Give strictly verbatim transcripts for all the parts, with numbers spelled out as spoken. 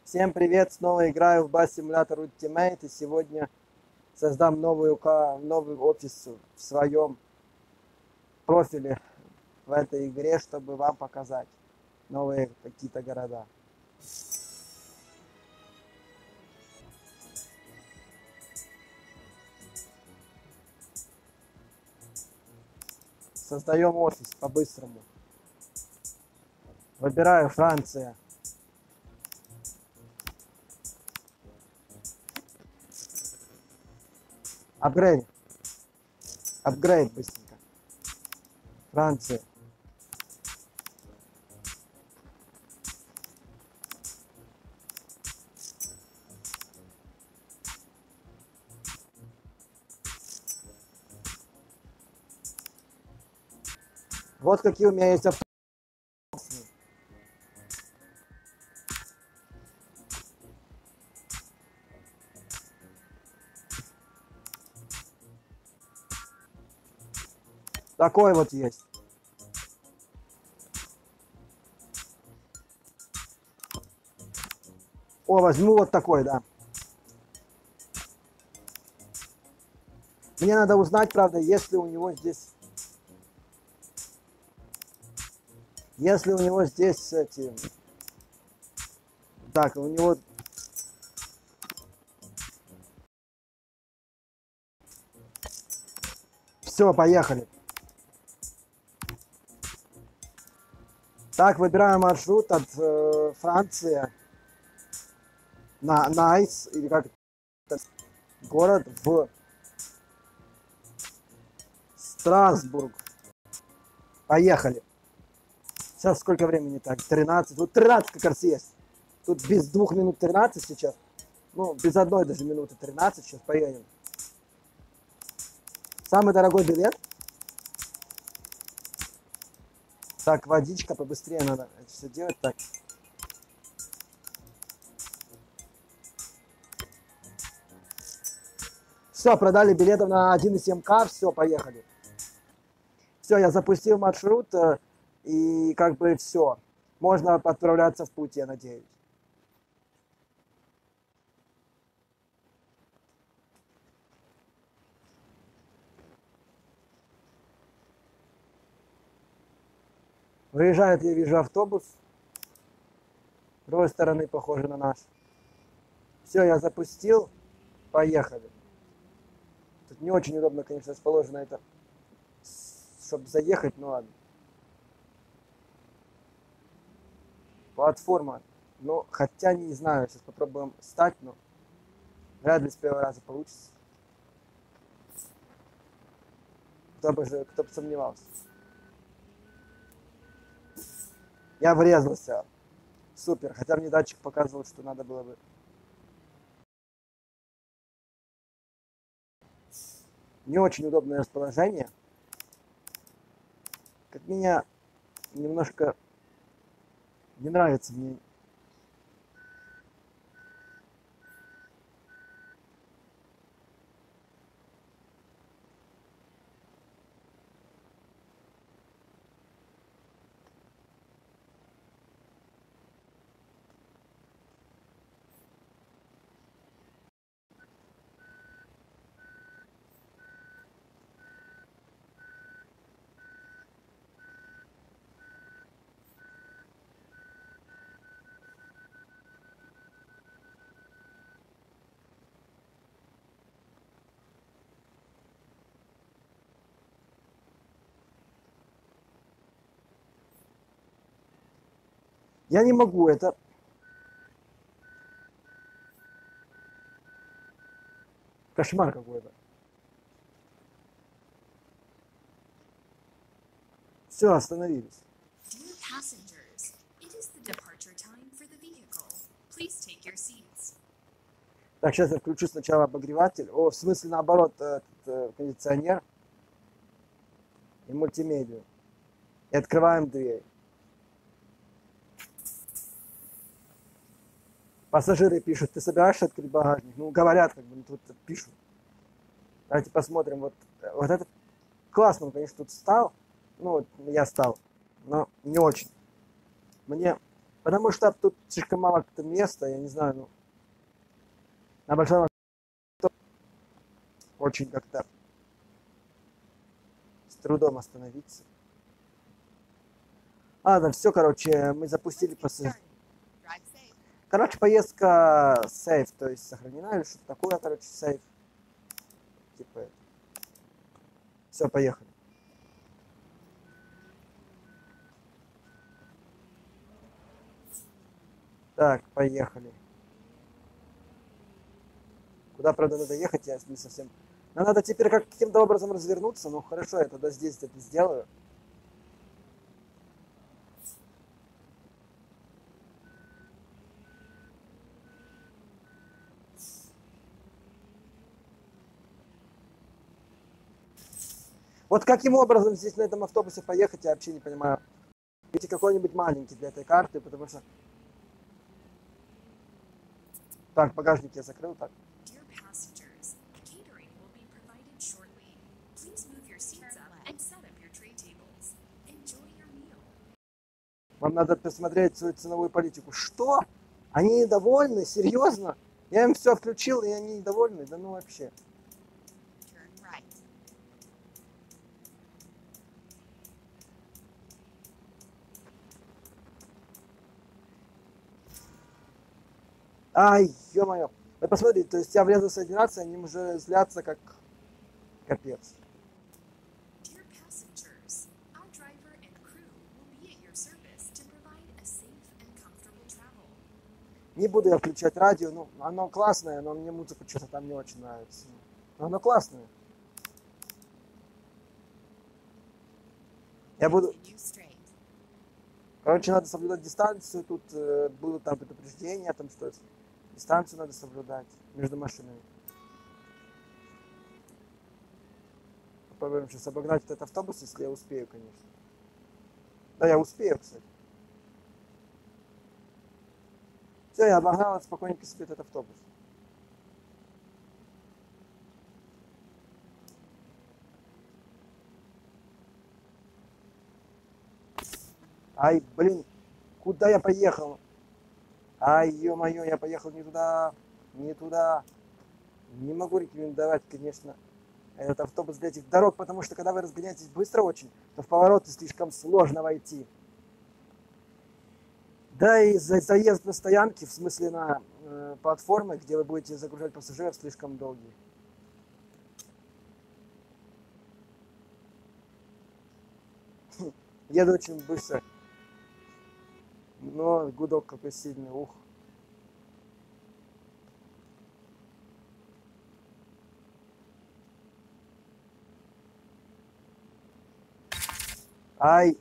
Всем привет! Снова играю в Bus Simulator Ultimate, и сегодня создам новую, новый офис в своем профиле в этой игре, чтобы вам показать новые какие-то города. Создаем офис по-быстрому. Выбираю Франция. Апгрейд. Апгрейд быстренько. Франция. Вот какие у меня есть авто. Такой вот есть. О, возьму вот такой, да. Мне надо узнать, правда, если у него здесь... Если у него здесь эти... Так, у него... Все, поехали. Так, выбираем маршрут от э, Франции на Найс, или как это, город в Страсбург. Поехали. Сейчас сколько времени так? тринадцать. Вот тринадцать как раз есть. Тут без двух минут тринадцать сейчас. Ну, без одной даже минуты тринадцать. Сейчас поедем. Самый дорогой билет. Так, водичка, побыстрее надо это все делать. Так. Все, продали билетов на один и семь ка. Все, поехали. Все, я запустил маршрут. И как бы все. Можно отправляться в путь, я надеюсь. Выезжает, я вижу, автобус. С другой стороны, похоже на наш. Все, я запустил. Поехали. Тут не очень удобно, конечно, расположено это, чтобы заехать, ну ладно. Платформа. Ну, хотя не знаю, сейчас попробуем встать, но вряд ли с первого раза получится. Кто бы же, кто бы сомневался. Я врезался. Супер. Хотя мне датчик показывал, что надо было бы. Не очень удобное расположение. Как меня немножко не нравится мне. Я не могу, это... Кошмар какой-то. Все, остановились. Так, сейчас я включу сначала обогреватель. О, в смысле, наоборот, этот, э, кондиционер и мультимедиа. И открываем дверь. Пассажиры пишут, ты собираешься открыть багажник? Ну, говорят, как бы, ну, тут пишут. Давайте посмотрим. Вот, вот это классно, он, конечно, тут стал. Ну, вот я стал. Но не очень. Мне Потому что тут слишком мало как-то места, я не знаю, ну, на большом очень как-то с трудом остановиться. Ладно, все, короче, мы запустили после... Короче, поездка сейф, то есть сохранена или что-то такое, короче, сейф. Типа, все, поехали. Так, поехали. Куда, правда, надо ехать, я не совсем... Но надо теперь как каким-то образом развернуться. Ну, хорошо, я тогда здесь это сделаю. Вот каким образом здесь на этом автобусе поехать, я вообще не понимаю. Видите, какой-нибудь маленький для этой карты, потому что... Так, багажник я закрыл, так. Вам надо посмотреть свою ценовую политику. Что? Они недовольны? Серьезно? Я им все включил, и они недовольны? Да ну вообще. Ай, ё-моё. Вы посмотрите, то есть я врезался один раз, и они уже злятся как капец. Не буду я включать радио, ну, оно классное, но мне музыка что-то там не очень нравится. Но оно классное. Я буду... Короче, надо соблюдать дистанцию, тут э, будут там предупреждения, там что дистанцию надо соблюдать между машинами. Попробуем сейчас обогнать этот автобус, если я успею, конечно. Да, я успею, кстати. Все, я обогнал спокойненько себе этот автобус. Ай, блин, куда я поехал? Ай, ё-моё, я поехал не туда, не туда. Не могу рекомендовать, конечно, этот автобус для этих дорог, потому что когда вы разгоняетесь быстро очень, то в повороты слишком сложно войти. Да и за заезд на стоянки, в смысле на э, платформы, где вы будете загружать пассажиров, слишком долгий. Еду очень быстро. Но гудок какой сильный, ух. Ай.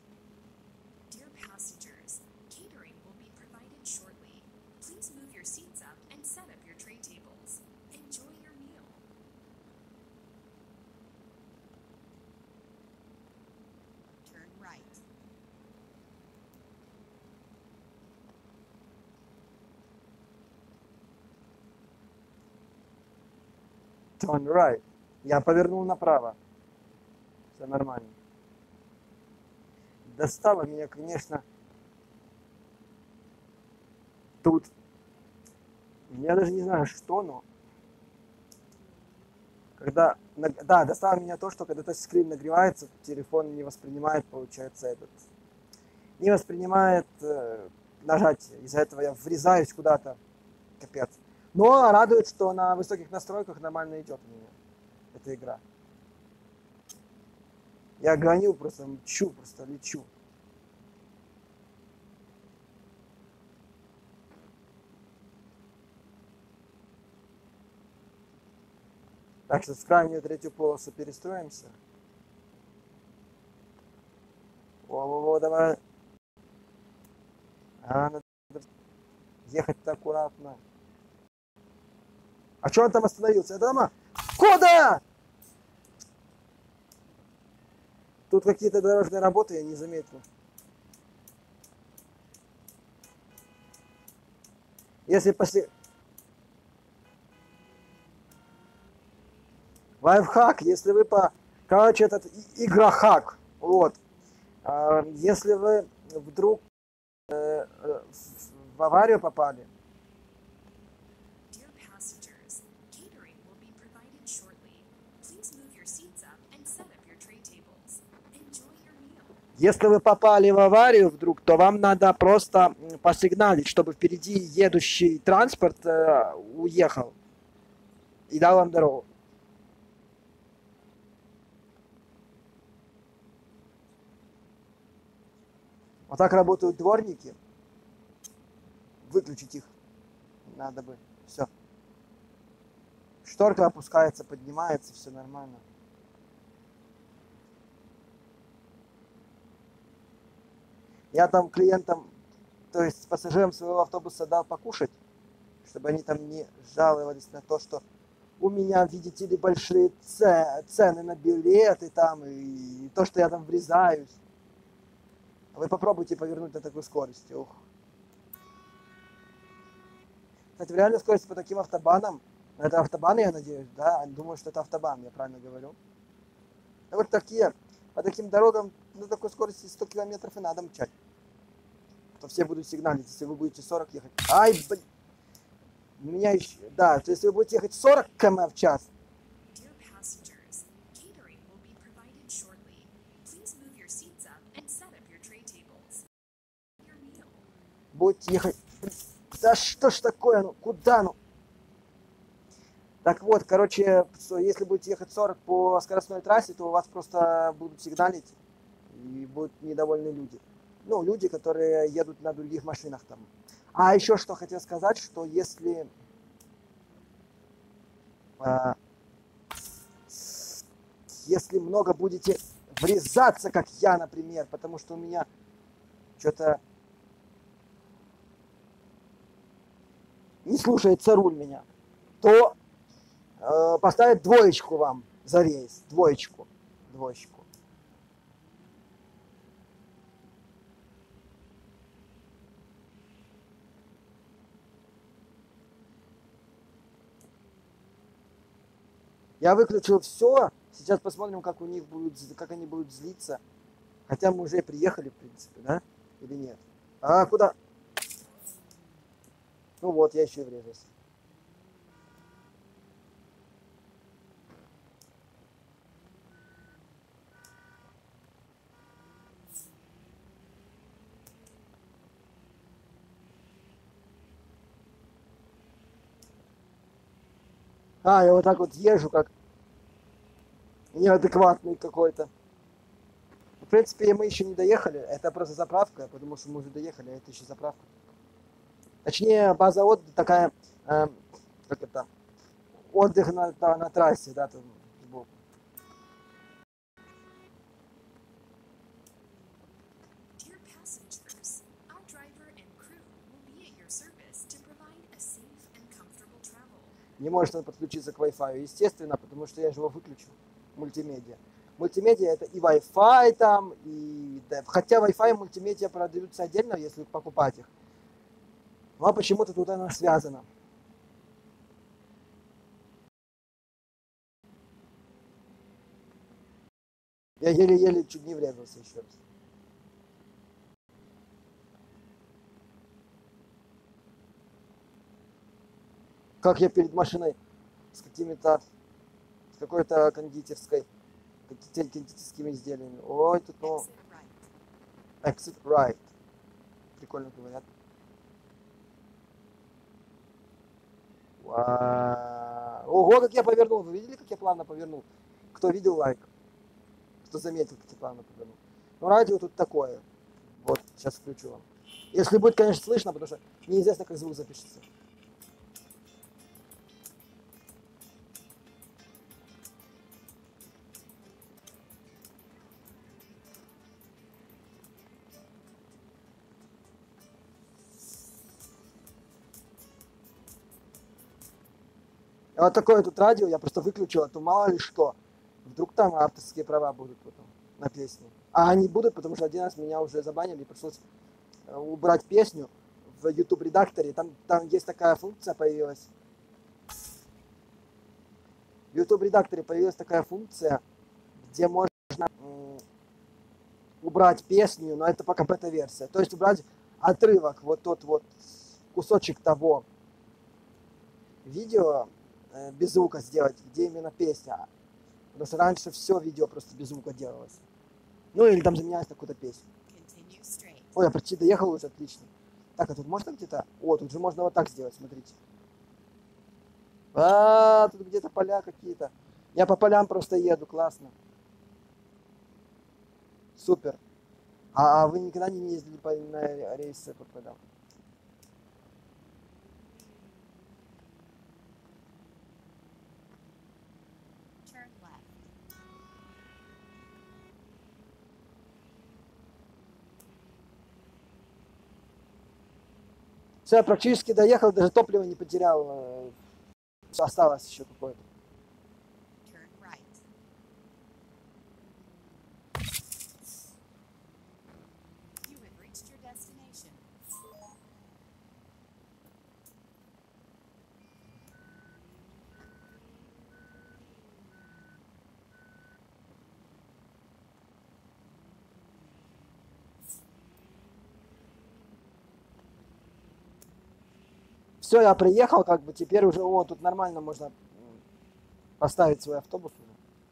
Turn right. Я повернул направо. Все нормально. Достало меня, конечно, тут. Я даже не знаю, что, но... Когда... Да, достало меня то, что когда тачскрин нагревается, телефон не воспринимает, получается, этот... Не воспринимает э, нажатие. Из-за этого я врезаюсь куда-то. Капец. Но радует, что на высоких настройках нормально идет у меня эта игра. Я гоню, просто мчу, просто лечу. Так что в крайнюю третью полосу перестроимся. Во-во-во, давай. А, надо ехать-то аккуратно. А что он там остановился? Это дома? Куда? Тут какие-то дорожные работы, я не заметил. Если после... Лайфхак, если вы по... Короче, этот игрохак. Вот. Если вы вдруг э, э, в, в аварию попали. Dear passengers, catering will be provided shortly. Please move your seats up and set up your tray tables. Enjoy your meal. Если вы попали в аварию вдруг, то вам надо просто м, посигналить, чтобы впереди едущий транспорт э, уехал и дал вам дорогу. Вот так работают дворники. Выключить их надо бы. Все. Шторка опускается, поднимается, все нормально. Я там клиентам, то есть пассажирам своего автобуса дал покушать, чтобы они там не жаловались на то, что у меня, видите ли, большие цены на билеты там, и то, что я там врезаюсь. Вы попробуйте повернуть на такой скорости. Ух. Кстати, в реальной скорости по таким автобанам, это автобаны, я надеюсь, да? Думаю, что это автобан, я правильно говорю. А вот такие, по таким дорогам на такой скорости сто километров и надо мчать. То все будут сигналить, если вы будете сорок ехать. Ай, блин. У меня еще, да, то если вы будете ехать сорок километров в час. Dear passengers, catering will be provided shortly. Please move your seats up and set up your tray tables. Your meal. Будете ехать... Да что ж такое, ну куда, ну? Так вот, короче, если будете ехать сорок по скоростной трассе, то у вас просто будут сигналить и будут недовольны люди. Ну, люди, которые едут на других машинах там. А еще что хотел сказать, что если... А, если много будете врезаться, как я, например, потому что у меня что-то не слушается руль меня, то э, поставят двоечку вам за рейс. Двоечку. Двоечку. Я выключил все. Сейчас посмотрим, как у них будут, как они будут злиться. Хотя мы уже приехали, в принципе, да? Или нет? А куда? Ну вот, я еще и врезался. А, я вот так вот езжу, как неадекватный какой-то. В принципе, мы еще не доехали. Это просто заправка, потому что мы уже доехали, а это еще заправка. Точнее, база отдыха такая, э, как это, отдых на, на, на трассе, да, там сбоку. Dear passengers, our driver and crew will be at your service to provide a safe and comfortable travel. Не может он подключиться к Wi-Fi, естественно, потому что я же его выключил. Мультимедиа. Мультимедиа это и Wi-Fi там, и... Да, хотя Wi-Fi и мультимедиа продаются отдельно, если покупать их. Но почему-то тут она связана. Я еле-еле чуть не врезался еще раз. Как я перед машиной с какими-то, с какой-то кондитерской, какими-то кондитерскими изделиями. Ой, тут, ну... Exit right. Exit right. Прикольно говорят. Вау. Ого, как я повернул. Вы видели, как я плавно повернул? Кто видел, лайк. Кто заметил, как я плавно повернул. Ну, радио тут такое. Вот, сейчас включу вам. Если будет, конечно, слышно, потому что неизвестно, как звук запишется. Вот такое тут радио, я просто выключил, а то мало ли что. Вдруг там авторские права будут потом на песню. А они будут, потому что один раз меня уже забанили, пришлось убрать песню в YouTube редакторе. Там, там есть такая функция появилась. В YouTube редакторе появилась такая функция, где можно м, убрать песню, но это пока бета-версия. То есть убрать отрывок, вот тот вот кусочек того видео э, без звука сделать, где именно песня. Потому что раньше все видео просто без звука делалось. Ну или там заменялось на какую-то песню. Ой, я почти доехал уже, отлично. Так, а тут можно где-то... О, тут же можно вот так сделать, смотрите. А, тут где-то поля какие-то. Я по полям просто еду, классно. Супер. А, а вы никогда не ездили по, на рейсы по полям? Turn left. Все, я практически доехал, даже топливо не потерял. э, Осталось еще какое-то. Turn right. You have reached your destination. Все, я приехал, как бы теперь уже, о, тут нормально можно м, поставить свой автобус уже.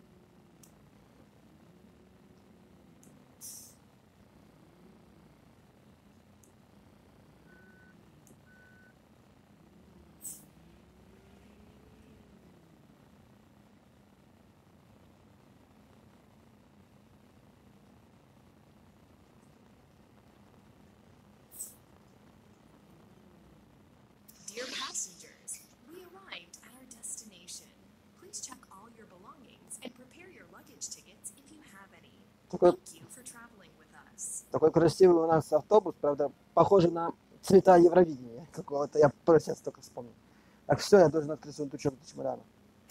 Dear passengers, we arrived at our destination. Please check all your belongings and prepare your luggage tickets if you have any. Такой, Thank you for traveling with us. такой красивый у нас автобус, правда, похожий на цвета Евровидения какого-то. Я просто сейчас только вспомнил. Так, все, я должен открыть сундучок до чемодана.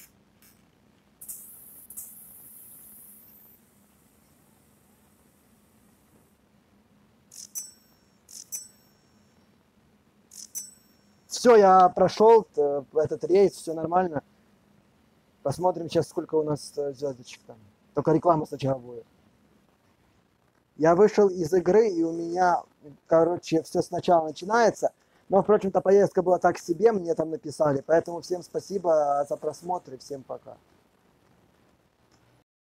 Все, я прошел э, этот рейс, все нормально. Посмотрим сейчас, сколько у нас э, звездочек там. Только реклама сначала будет. Я вышел из игры, и у меня, короче, все сначала начинается. Но, впрочем-то, поездка была так себе, мне там написали. Поэтому всем спасибо за просмотр и всем пока.